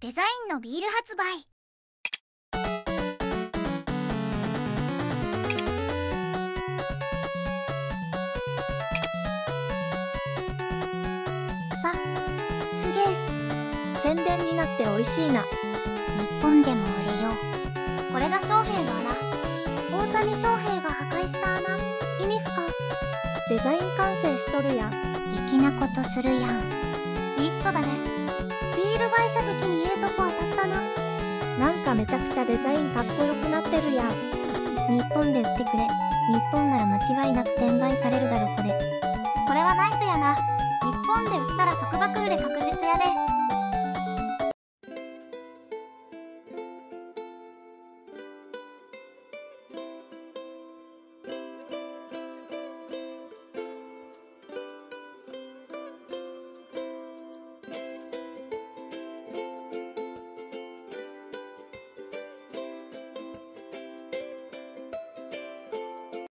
デザインのビール発売。すげえ。 宣伝になって美味しいな。 日本でも売れよう。これが翔平の穴。大谷翔平が破壊した穴。意味不可。 デザイン完成しとるやん。 粋なことするやん。ビットだね。ビール会社的にとこ当たったな。 なんかめちゃくちゃデザインかっこよくなってるやん。 日本で売ってくれ。日本なら間違いなく転売されるだろこれ。これはナイスやな。日本で売ったら束縛売れ確実やで。